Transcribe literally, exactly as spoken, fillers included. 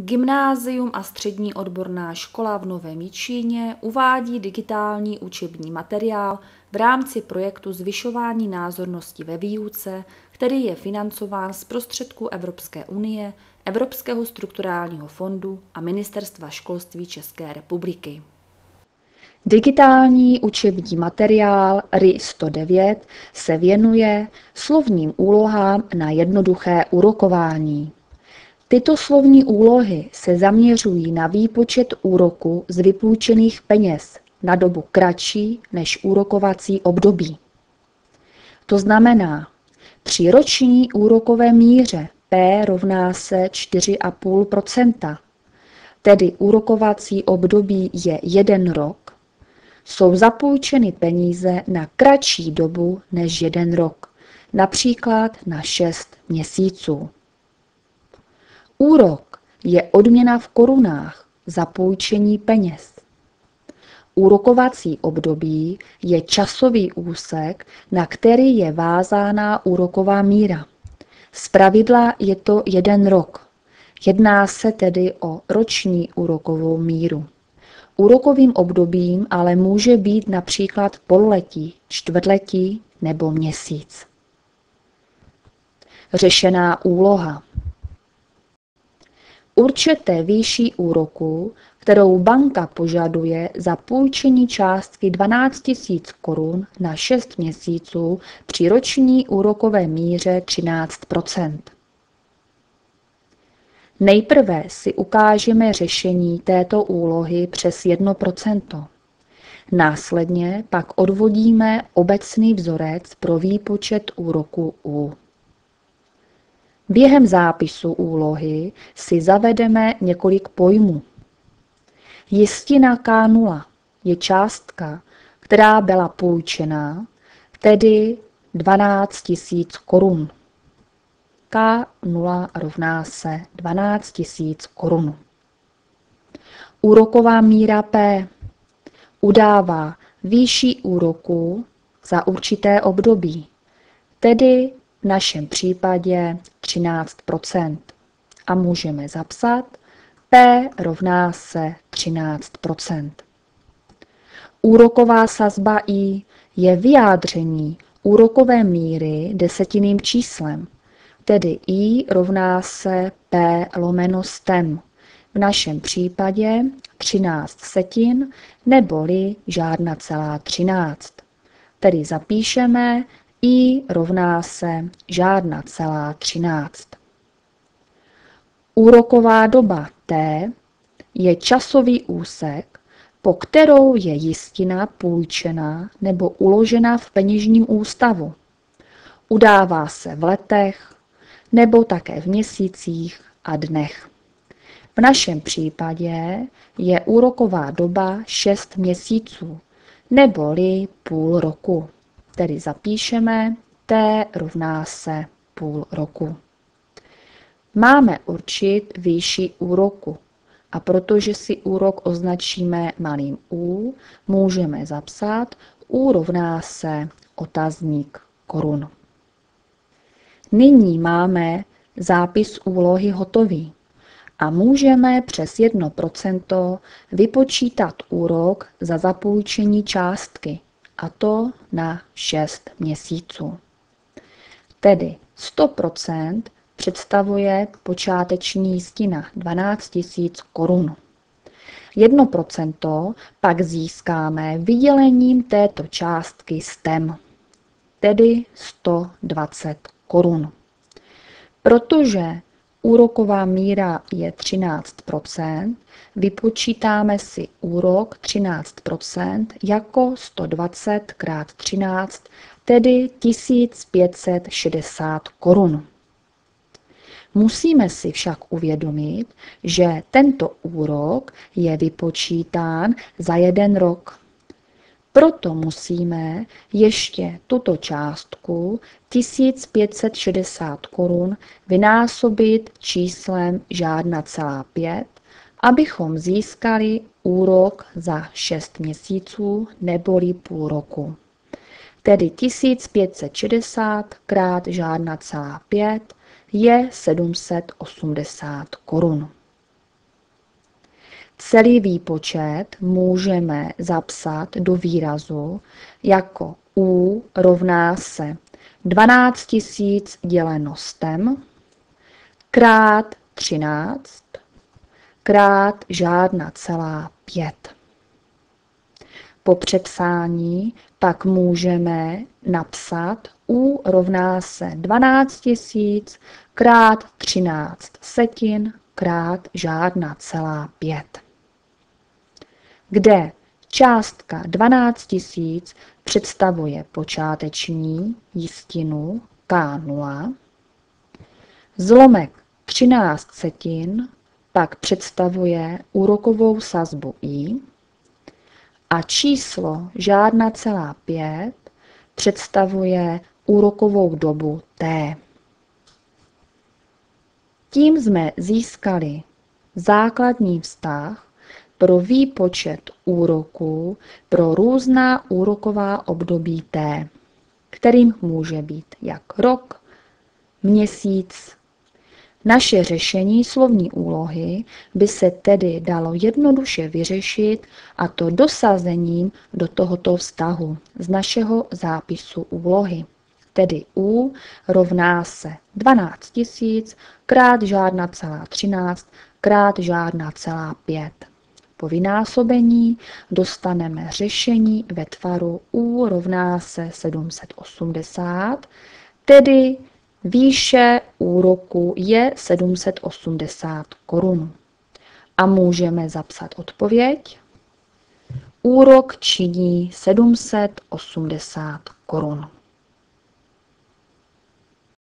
Gymnázium a střední odborná škola v Novém Jičíně uvádí digitální učební materiál v rámci projektu Zvyšování názornosti ve výuce, který je financován z prostředků Evropské unie, Evropského strukturálního fondu a Ministerstva školství České republiky. Digitální učební materiál R I sto devět se věnuje slovním úlohám na jednoduché úrokování. Tyto slovní úlohy se zaměřují na výpočet úroku z vypůjčených peněz na dobu kratší než úrokovací období. To znamená, při roční úrokové míře P rovná se čtyři celá pět procenta, tedy úrokovací období je jeden rok, jsou zapůjčeny peníze na kratší dobu než jeden rok, například na šest měsíců. Úrok je odměna v korunách za půjčení peněz. Úrokovací období je časový úsek, na který je vázána úroková míra. Zpravidla je to jeden rok. Jedná se tedy o roční úrokovou míru. Úrokovým obdobím ale může být například pololetí, čtvrtletí nebo měsíc. Řešená úloha. Určité výši úroku, kterou banka požaduje za půjčení částky dvanáct tisíc korun na šest měsíců při roční úrokové míře třináct procent. Nejprve si ukážeme řešení této úlohy přes jedno procento. Následně pak odvodíme obecný vzorec pro výpočet úroku U. Během zápisu úlohy si zavedeme několik pojmů. Jistina K nula je částka, která byla půjčená, tedy dvanáct tisíc korun. K nula rovná se dvanáct tisíc korun. Úroková míra P udává výši úroku za určité období, tedy v našem případě třináct procent. A můžeme zapsat P rovná se třináct procent. Úroková sazba I je vyjádření úrokové míry desetiným číslem, tedy I rovná se P lomeno stem, v našem případě třináct setin neboli žádná celá třináct. Tedy zapíšeme I rovná se žádná celá třináct. Úroková doba T je časový úsek, po kterou je jistina půjčena nebo uložena v peněžním ústavu. Udává se v letech nebo také v měsících a dnech. V našem případě je úroková doba šest měsíců neboli půl roku. Tedy zapíšeme T rovná se půl roku. Máme určit výši úroku a protože si úrok označíme malým U, můžeme zapsat U rovná se otazník korun. Nyní máme zápis úlohy hotový a můžeme přes jedno procento vypočítat úrok za zapůjčení částky, a to na šest měsíců. Tedy sto procent představuje počáteční jistina dvanáct tisíc korun. jedno procento pak získáme vydělením této částky stem, tedy sto dvacet korun. Protože úroková míra je třináct procent, vypočítáme si úrok třináct procent jako sto dvacet krát třináct, tedy tisíc pět set šedesát korun. Musíme si však uvědomit, že tento úrok je vypočítán za jeden rok. Proto musíme ještě tuto částku tisíc pět set šedesát korun vynásobit číslem žádná celá pět, abychom získali úrok za šest měsíců neboli půl roku. Tedy tisíc pět set šedesát krát žádná celá pět je sedm set osmdesát korun. Celý výpočet můžeme zapsat do výrazu jako U rovná se dvanáct tisíc děleno stem krát třináct krát žádná celá pět. Po přepsání pak můžeme napsat U rovná se dvanáct tisíc krát třináct setin krát žádná celá pět, kde částka dvanáct tisíc představuje počáteční jistinu K nula, zlomek třináct setin pak představuje úrokovou sazbu I a číslo žádná celá pět představuje úrokovou dobu T. Tím jsme získali základní vztah pro výpočet úroků pro různá úroková období T, kterým může být jak rok, měsíc. Naše řešení slovní úlohy by se tedy dalo jednoduše vyřešit, a to dosazením do tohoto vztahu z našeho zápisu úlohy. Tedy U rovná se dvanáct tisíc krát žádná celá třináct krát žádná celá pět. Po vynásobení dostaneme řešení ve tvaru U rovná se sedm set osmdesát, tedy výše úroku je sedm set osmdesát korun. A můžeme zapsat odpověď. Úrok činí sedm set osmdesát korun.